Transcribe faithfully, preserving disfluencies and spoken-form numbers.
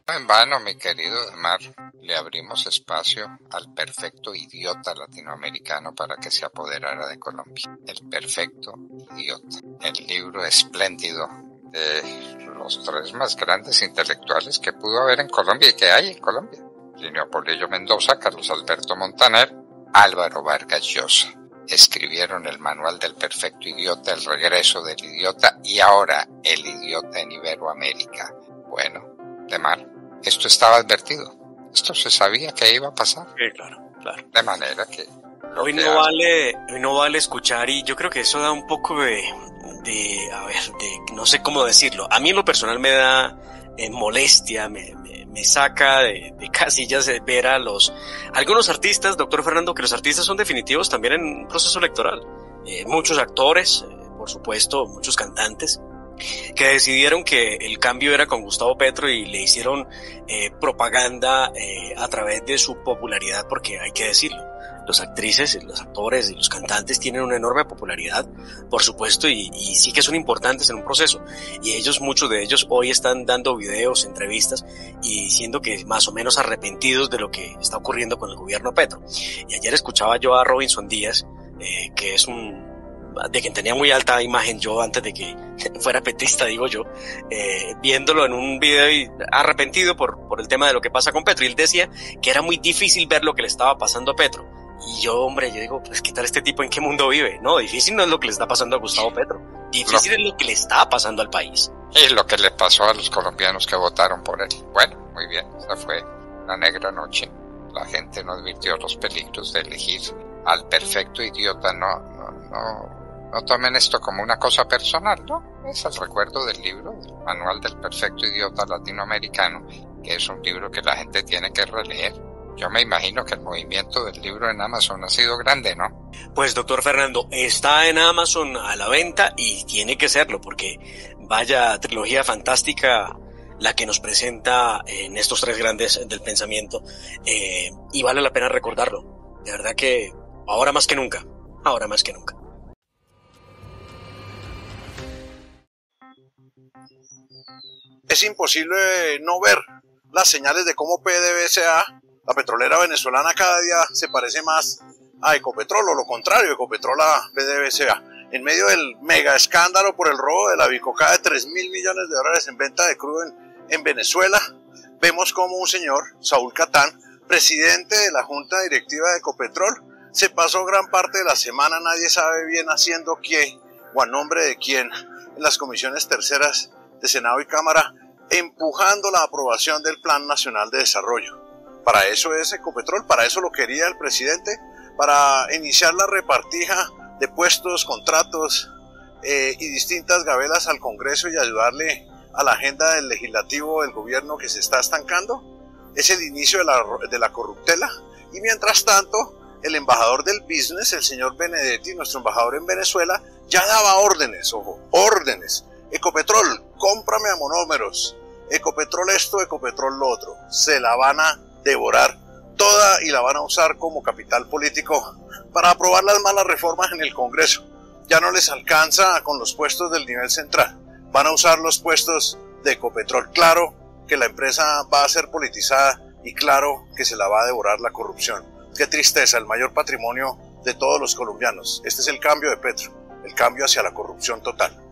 En vano, mi querido Demar, le abrimos espacio al perfecto idiota latinoamericano para que se apoderara de Colombia. El perfecto idiota. El libro espléndido de los tres más grandes intelectuales que pudo haber en Colombia y que hay en Colombia. Plinio Polillo Mendoza, Carlos Alberto Montaner, Álvaro Vargas Llosa. Escribieron el manual del perfecto idiota, el regreso del idiota y ahora el idiota en Iberoamérica. Bueno, Demar, esto estaba advertido. Esto se sabía que iba a pasar. Sí, claro, claro. De manera que... Hoy no, vale, hoy no vale escuchar y yo creo que eso da un poco de, de, a ver, de, no sé cómo decirlo. A mí en lo personal me da eh, molestia, me, me, me saca de, de casillas de ver a los, algunos artistas, doctor Fernando, que los artistas son definitivos también en un proceso electoral. Eh, muchos actores, eh, por supuesto, muchos cantantes, que decidieron que el cambio era con Gustavo Petro y le hicieron eh, propaganda eh, a través de su popularidad, porque hay que decirlo, las actrices, los actores y los cantantes tienen una enorme popularidad, por supuesto, y, y sí que son importantes en un proceso, y ellos, muchos de ellos hoy están dando videos, entrevistas y diciendo que más o menos arrepentidos de lo que está ocurriendo con el gobierno Petro. Y ayer escuchaba yo a Robinson Díaz, eh, que es un de quien tenía muy alta imagen yo antes de que fuera petista, digo yo, eh, viéndolo en un video y arrepentido por, por el tema de lo que pasa con Petro. Y él decía que era muy difícil ver lo que le estaba pasando a Petro. Y yo, hombre, yo digo, pues, ¿qué tal este tipo en qué mundo vive? No, difícil no es lo que le está pasando a Gustavo Petro. Difícil no. Es lo que le está pasando al país. Y lo que le pasó a los colombianos que votaron por él. Bueno, muy bien, esa fue la negra noche. La gente no advirtió los peligros de elegir al perfecto idiota, no, no, no. No tomen esto como una cosa personal, ¿no? Es el recuerdo del libro, del manual del perfecto idiota latinoamericano, que es un libro que la gente tiene que releer. Yo me imagino que el movimiento del libro en Amazon ha sido grande, ¿no? Pues, doctor Fernando, está en Amazon a la venta y tiene que serlo, porque vaya trilogía fantástica la que nos presenta en estos tres grandes del pensamiento, eh, y vale la pena recordarlo. De verdad que ahora más que nunca, ahora más que nunca. Es imposible no ver las señales de cómo P D V S A, la petrolera venezolana, cada día se parece más a Ecopetrol, o lo contrario, Ecopetrol a P D V S A. En medio del mega escándalo por el robo de la bicocada de tres mil millones de dólares en venta de crudo en, en Venezuela, vemos como un señor, Saúl Catán, presidente de la junta directiva de Ecopetrol, se pasó gran parte de la semana, nadie sabe bien haciendo qué o a nombre de quién, en las comisiones terceras de Senado y Cámara, empujando la aprobación del Plan Nacional de Desarrollo. Para eso es Ecopetrol, para eso lo quería el presidente, para iniciar la repartija de puestos, contratos eh, y distintas gabelas al Congreso y ayudarle a la agenda del legislativo del gobierno que se está estancando. Es el inicio de la, de la corruptela. Y mientras tanto, el embajador del business, el señor Benedetti, nuestro embajador en Venezuela, ya daba órdenes, ojo, órdenes. Ecopetrol, cómprame a monómeros. Ecopetrol esto, Ecopetrol lo otro. Se la van a devorar toda y la van a usar como capital político para aprobar las malas reformas en el Congreso. Ya no les alcanza con los puestos del nivel central. Van a usar los puestos de Ecopetrol. Claro que la empresa va a ser politizada y claro que se la va a devorar la corrupción. Qué tristeza, el mayor patrimonio de todos los colombianos. Este es el cambio de Petro, el cambio hacia la corrupción total.